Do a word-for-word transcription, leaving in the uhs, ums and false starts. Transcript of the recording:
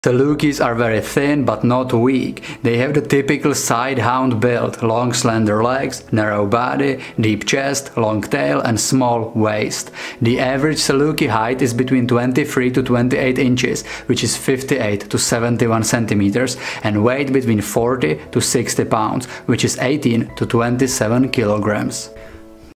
Salukis are very thin but not weak. They have the typical sighthound build, long slender legs, narrow body, deep chest, long tail and small waist. The average Saluki height is between twenty-three to twenty-eight inches, which is fifty-eight to seventy-one centimeters, and weight between forty to sixty pounds, which is eighteen to twenty-seven kilograms.